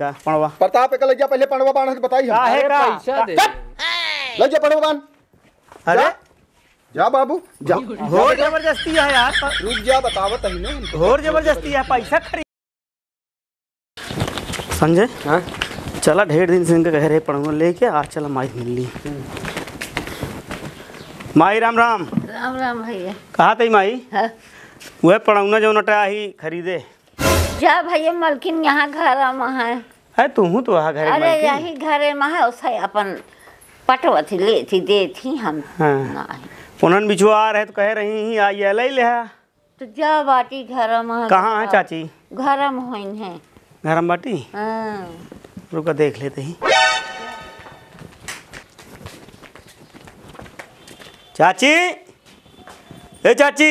पड़वा प्रताप एक लग जा पहले पड़वा बांध बताई हम काहे का पैसा दे लग जा पड़वा बांध। अरे जा बाबू जा घोर जबरदस्ती है यार रुक जा बतावत ही ना घोर जबरदस्ती है पैसा खरीद। संजय हाँ चला ढेर दिन से इनके कह रहे पढ़ूंगा लेके आज चला माई मिल ली। माई राम राम। राम राम भैया। कहा थी माई हाँ? वह पढ़ौना जो नटा ही खरीदे जा भैया मलकिन यहाँ घर में है तू तो वहाँ घर अरे यही घरे में है उसे अपन पटवती ले थी दे थी हम हाँ। उन्हन बिछुआ आ रहे तो कह रही ही आई ले ले तो जा बाटी घर में कहाँ है चाची घर में होइन है घर में बाटी हाँ। रुका देख लेते ही चाची ए चाची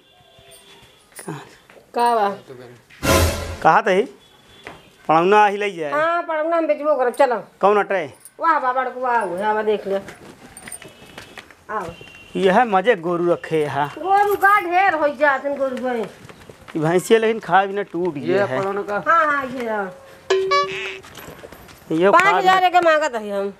कहा थे पढ़ौना ही ले जाए। हाँ पढ़ौना हम बेचबो करब चलो कौन अटे वाह बाबा को वाह आवा देख ले आओ यह मजे गोरू रखे है गोरू का ढेर हो जातन गोरू भाई भैंसिया लेकिन खा भी ना टूट गया है। हाँ हाँ ये 5000 के मांगत है हम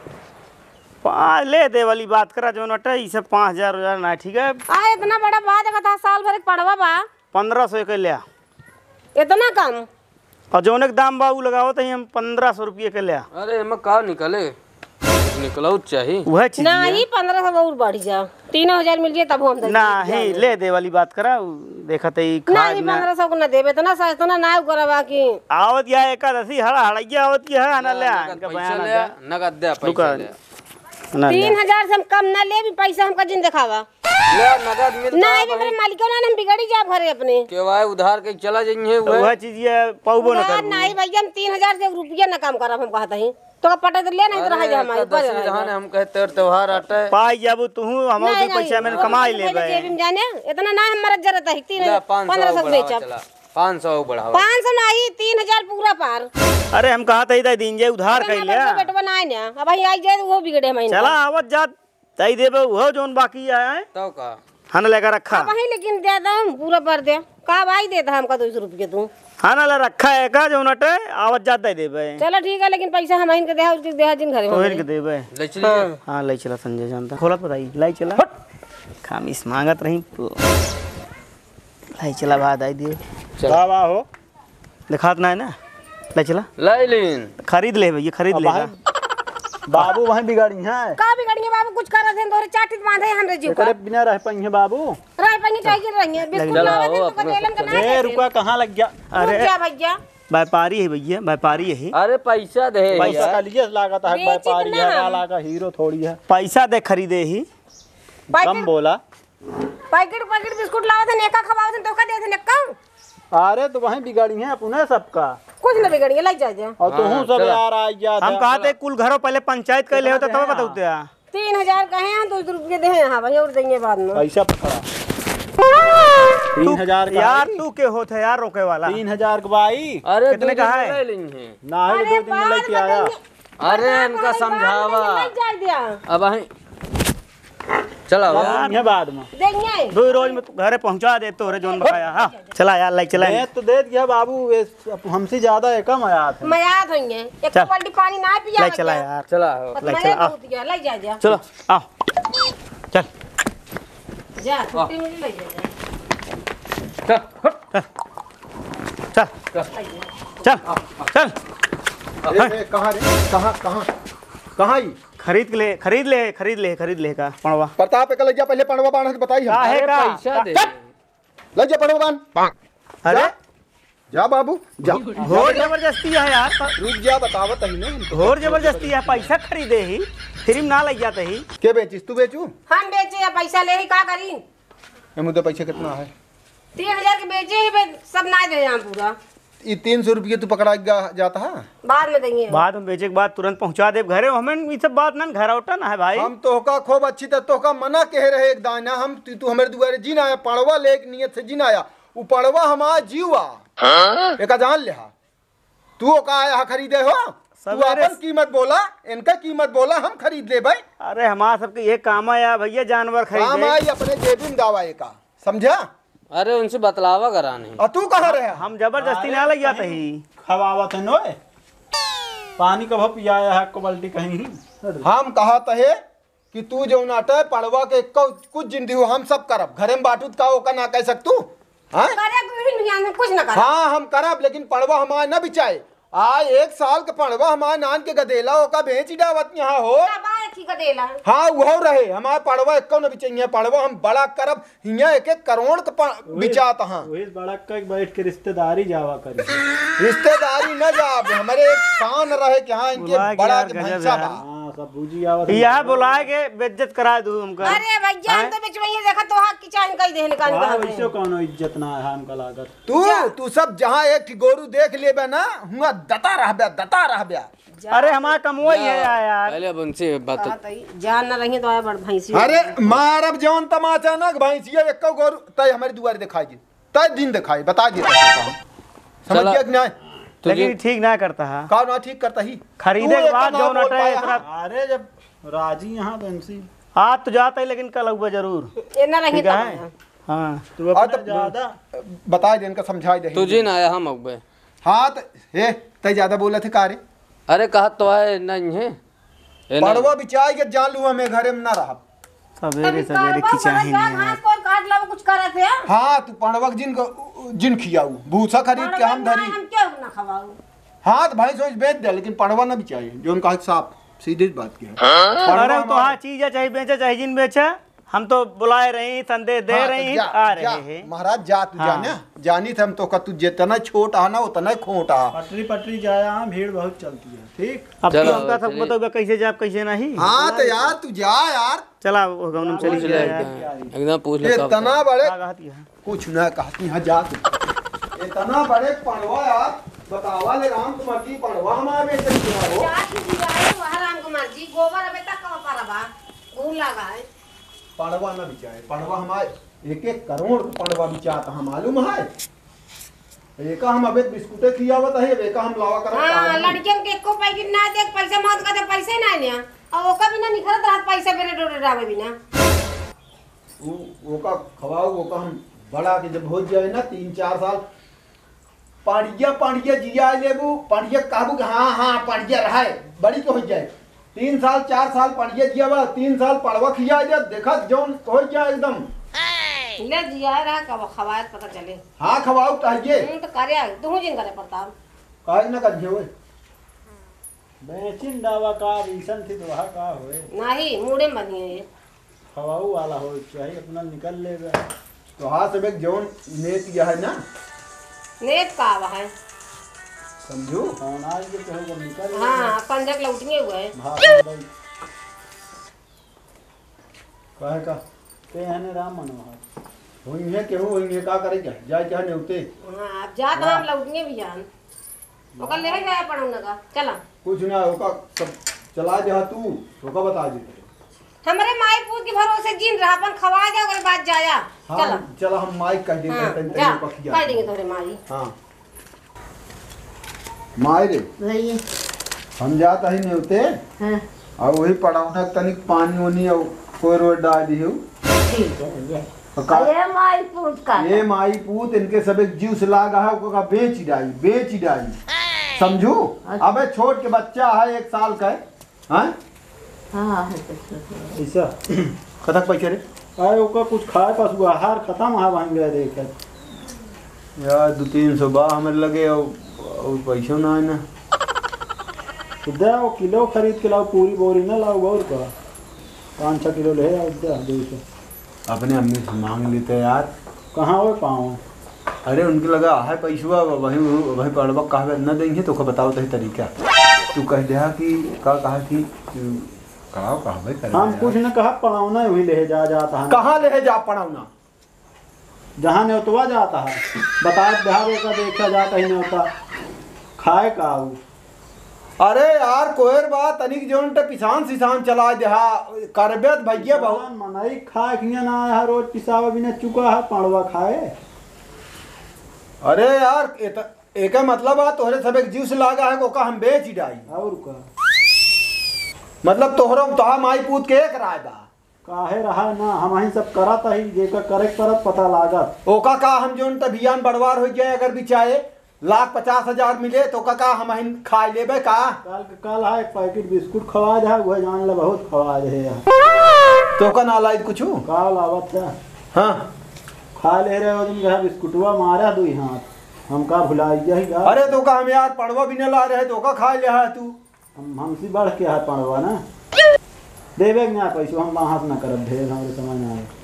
5 ले दे वाली बात करा जो नटे इसे 5000 ना ठीक है। आ इतना बड़ा बात देखा था साल भर पढ़वा बा 1500 के लिया इतना कम और जो दाम बाबू लगाओ तो हम 1500 रुपये के लिया। अरे हम का निकले निकलाऊ चाहिए वह चीज नहीं 1500 और बढ़ जा 3000 मिल जाए तब हम नहीं ले दे वाली बात करा देखा तो नहीं 1500 को ना देबे इतना सस्ता ना ना करवा की आवत या एकादशी हड़ा हड़ैया आवत की है ना ले नगद दे पैसा ले 3000 से हम कम ना ले भी पैसा हमका जिन दिखावा ले नगद मिलता नहीं भी मेरे मालिकों ने हम बिगड़ी जा भरे अपने के वाय उधार के चला जाइए वह चीज ये पाऊबो ना कर नहीं भैया हम 3000 से रुपया ना काम करब हम कहता ही तो पटे तो ले नहीं तो रह जा हमारे पर हम कहते हैं त्योहार आटे पाई जब तू हम तो पैसा मैंने कमाई ले जेब में जाने इतना ना हमारा जरूरत है 1500 बेचब 500 बढ़ावा 500 नहीं 3000 पूरा पार। अरे हम कहा था दिन जे उधार कर लिया बेटवा ना ना अब आई जाए वो बिगड़े महीने चला आवत जात तई देबे वो जोन बाकी है तो का हन लेकर रखा वही लेकिन दे दम पूरा पर दे का भाई देता हमका 200 रुपये तू हन ले रखा है का जो नटे आवत जात दे देबे। चलो ठीक है लेकिन पैसा हम इनके दे उसके दे जिन घरे तो इनके देबे ले चलिए हां ले चला संजय जानता खोलत बताई लाई चला खामिस मांगत रही लाई चला बाद आई दे चला वाह हो दिखात ना है ना ले चला ले लेन खरीद ले ये खरीद लेगा बाबू वहीं बिगाड़ी है का बिगड़ी बाबू कुछ करत हैं तोरे चाटित बांधे हमरे जीव करे बिना रह पई बाबू रह पई चाहिए रहिए बिस्कुट लावे दे तो देलन का ना ए रुका कहां लग गया अरे क्या भैया व्यापारी है भैया व्यापारी है। अरे पैसा दे पैसा का लिए लागत है व्यापारी है वाला का हीरो थोड़ी है पैसा दे खरीदे ही कम बोला पैकेट बिस्कुट लावे थे नेका खवावे थे तो का दे थे नेका अरे तो वहीं बिगाड़ी है पुनः सबका कुछ न बिगड़ी लग जा और तू सब यार आ जा हम कहते कुल घरों पहले पंचायत कर ले होता तब बताते 3000 कहे हैं 200 रुपये दे हां भाई और देंगे बाद में पैसा पकड़ा 3000 यार तू के होते यार रोके वाला 3000 का भाई अरे कितने का है ले लेंगे ना ही 2 दिन में लेके आया अरे इनका समझावा अब वहीं चला ये बाद में देंगे 2 रोज में घरे पहुंचा दे तोरे जोन बताया हां चला यार ले चला तो दे दिया बाबू हमसे ज्यादा है कम आया था मैं याद होंगे एक बाल्टी पानी ना पिया ले चला यार चला ले चला ले जा चलो आओ चल जा छुट्टी में ले जा चल चल चल कहाँ रे कहाँ खरीद ले का पड़वा प्रताप एक लग जा पहले पड़वा बांध बताई हम काहे का पैसा दे लग जा पड़वा बांध। अरे जा बाबू जा घोर जबरदस्ती है यार रुक जा बतावत ही ना घोर जबरदस्ती है पैसा खरीदे ही फिर ना लग जाते ही के बेचिस तू बेचू हम बेचे या पैसा ले ही का करी ये मुद्दा पैसा कितना है 3000 के बेचे ही सब ना दे हम पूरा ये 300 रुपये तू पकड़ा जाता है बाद में देंगे बाद में बेचे के बाद तुरंत पहुंचा दे घरे हमें ये सब बात ना घर उठा ना है भाई हम तोहका खूब अच्छी तरह तोहका मना कह रहे एक दाना हम तू हमारे दुआरे जीन आया पड़वा ले एक नियत से जीन आया वो पड़वा हमारा जीवा एक जान ले तू का आया खरीदे हो तू अपन कीमत बोला इनका कीमत बोला हम खरीद ले भाई। अरे हमारा सबके ये काम है भैया जानवर खरीदे काम आई अपने जेबी में दावा का समझा। अरे उनसे बतलावा कराने और तू कहाँ रहे हम जबरदस्ती ना लग जाते ही खवावत है नोए पानी कब पियाया है आपको बाल्टी कहीं? हम कहा तहे कि तू जो नाटे पड़वा के कुछ जिंदगी हो हम सब करब घरे में बाटूत का ओका ना कह सकतू। हाँ कुछ ना कर। हाँ हम करब लेकिन पड़वा हमारे न बिचाए। आज 1 साल के पड़वा हमारे नान के गदेला ओका बेच डावत यहाँ हो। हाँ वो रहे हमारे पड़वा एक न बिचाइए पड़वा हम बड़ा करब हिया 1-1 करोड़ का बिचात। हाँ बड़ा का बैठ के रिश्तेदारी जावा करे। रिश्तेदारी न जाब हमारे शान रहे कि हाँ इनके बड़ा के भैंसा बा। सब बूझी आवत यह बुलाए के बेइज्जत करा दूं हमका। अरे भैया हम तो बीच में ये देखा तो हां की चाइन कई देहन का निकाल दे। वैसे कोनो इज्जत ना है हमका लागत। तू सब जहां एक गोरू देख लेबे ना हुआ दता रहबे। अरे हमारा कमोई है यार। पहले अब उनसे बात जान ना रही तो आया बड़ भैंसी। अरे मारब जौन तमाचा ना भैंसिया एक गोरू तय हमारी दुआरे दिखाई दे तय दिन दिखाई बता दे समझ गया कि नहीं? लेकिन ठीक ना करता है का ना ठीक करता ही खरीदे के बाद जो नटे इतना। अरे जब राजी यहाँ बंसी आज तो जाता है लेकिन कल हुआ जरूर ये ना रही तो हाँ तू अपना ज्यादा बता दे इनका समझाई दे तुझे ना आया हम अबे। हाँ हे तय ज्यादा बोला थे कारे। अरे कहा तो है नहीं है पड़वा बिचाई के जान लू हमें घरे में ना रहा सवेरे सवेरे खिंचाही नहीं कोई काट ला कुछ करे थे। हाँ तू पड़वक जिन खियाऊ भूसा खरीद के हम धरी हम क्यों ना खवाऊ। हाँ तो भाई सोच बेच दे लेकिन पड़वा ना बिचाई जो उनका साफ सीधी बात की है। अरे तो हाँ चीज है चाहे बेचे चाहे जिन बेचे हम तो बुलाए रही संदेश दे रही आ रहे हैं। महाराज जा तू जाने जानी थे हम तो का तू जितना छोटा ना उतना खोटा। पटरी जाया भीड़ बहुत चलती है। ठीक अब तो हमका सब बताओ कैसे जाए कैसे नहीं। हाँ तो यार तू जा यार चला हम चली एकदम पूछ ले इतना बड़े कुछ ना कहती है जा इतना बड़े पड़वा यार बतावा ले राम कुमार जी पड़वा हमारे बेटे हो क्या की जाए वहां राम कुमार जी गोबर अबे तक का पारबा वो लगा है पड़वा ना बिचाए पड़वा हमारे 1-1 करोड़ पड़वा बिचाता हम मालूम है। एक हम अबे बिस्कुटे खियावत है एक हम लावा कर। हां लड़कियों के एको पैसे ना देख पैसे मत का पैसे ना ने और ओका बिना निखरत रहत पैसा बेरे डोरे डावे बिना वो का खवाओ वो का हम बड़ा के जब हो जाए ना 3-4 साल पाड़िया जिया लेबू पाड़िया काबू हाँ पाड़िया रहा है बड़ी तो हो जाए 3 साल 4 साल पाड़िया जिया बा 3 साल पड़वा खिया जा देखा जौन हो जाए एकदम ले जिया रहा कब खवात पता चले। हाँ खवाओ चाहिए तो करे तू जिन करे प्रताप काहे ना कर होए बेचिन दावा का विसन थी तो वहां का होए नहीं मुड़े बनिए खवाऊ वाला हो चाहिए अपना निकल लेगा तो हां सब एक जौन नेत गया है ना नेत का है समझो आज के तो निकल। हां पंजक लौटने हुए काहे का ते हने राम मनोहर होइए केहू होइए का करे क्या जाए क्या नेउते। हां अब जा तो हम लौटने भी जान ओका ले गया पड़ौना का चला कुछ ना ओका सब चला जा तू ओका बता दे हमरे माई पूत के भरोसे जिन रहा अपन खवा जा ओकर बाद जाया। हाँ, चला हम माइक कह देंगे जा कह देंगे तोरे माई। हां माई रे भैया हम जाता ही नेउते हाँ और वही पड़ाउना तनिक पानी ओनी और कोई रोड डाल दियो ठीक है ये माई पूत का ये माई पूत इनके सब एक जीव से लागा है ओका बेच डाई समझू। अबे छोट के बच्चा है 1 साल का है। हां हाँ ऐसा कथक पैसे रे आए ओका कुछ खाए पास हुआ आहार खत्म है भांग गया देख यार 200-300 बा हमें लगे और पैसा ना है ना तो दे वो किलो खरीद के लाओ पूरी बोरी ना लाओ और का 5-6 किलो ले आओ दे 200 अपने अम्मी से मांग लेते यार कहाँ हो पाऊँ। अरे उनके लगा है पैसा वही पड़वा कहा न देंगे तो बताओ तो तरीका तू कह दे कि का कहा कि कहो कहा भाई कर हम कुछ न कहा पढ़ाऊना वही ले जाता है कहाँ ले जा पढ़ाऊना जहाँ न्योतवा जाता है बता बिहार का देखा जाता ही न्योता खाए का अरे यार कोयर बात तनिक जोन टे पिसान चला देहा करबेत भैया बहुत मनाई खाए खिया ना है रोज पिसावा बिना चुका है पड़वा खाए। अरे यार एक मतलब है तोहरे सब एक जीव से लागा है को का हम बेच डाई और का मतलब तोहरो तोहा माई पूत के एक राय बा काहे रहा ना हम ही सब करत ही जेका करे परत पता लागत ओका का हम जोन तभियान बड़वार हो जाए अगर बिचाए 1,50,000 मिले तो का हम हिन खाए लेबे का। कल है एक पैकेट बिस्कुट खवा दे वह जान ले बहुत खवा दे यार। तो का ना लाई कुछ काल आवत था हाँ खा ले रहे हो दिन का बिस्कुटवा मारा दुई हाथ हम का भुलाई जाही यार। अरे तो का हम यार पड़वा भी न ला रहे तो का खा ले है तू। हमसे बढ़ के है पड़वा ना देवे ना पैसा हम वहाँ से ना करब ढेर हमारे समझ में आए।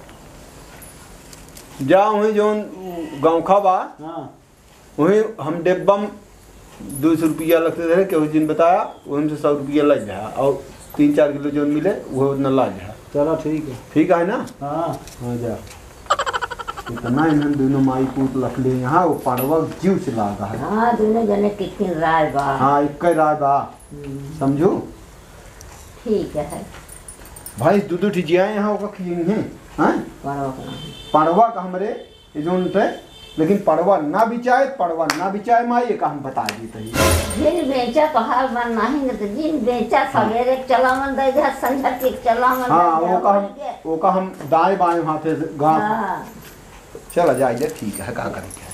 जा वही जोन गाँव बा हाँ वही हम डिब्बा में 200 रुपया लगते थे कि उस दिन बताया वहीं से 100 रुपया लग जाए और 3-4 किलो जो मिले वो उतना ला जाए। चलो ठीक है। ठीक है ना। हाँ हाँ जा इतना इन्हें दोनों माई पूत रख ले यहाँ वो पड़वा जीव से लागा है। हाँ दोनों जने कितनी राय बा। हाँ एक राय बा समझो। ठीक है भाई दूध ठिजिया यहाँ का खिएंगे हाँ पड़वा का हमरे ये जोन थे लेकिन पड़वा ना बिचाए माई ये का हम बता देते जिन बेचा तो हाल बन नहीं तो जिन बेचा सवेरे चला मन दे जा संझा टिक चला मन। हाँ वो का हम दाएं बाएं हाथे से घास हाँ चला जाए ठीक है कहाँ करेंगे।